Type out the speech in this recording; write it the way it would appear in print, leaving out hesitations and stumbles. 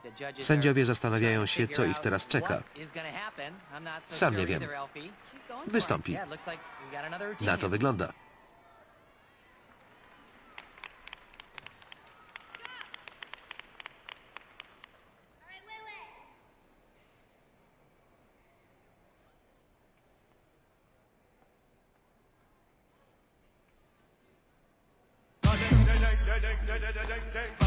Sędziowie zastanawiają się, co ich teraz czeka. Sam nie wiem. Wystąpi. Na to wygląda. Dang, dang, dang, dang, dang, dang, dang.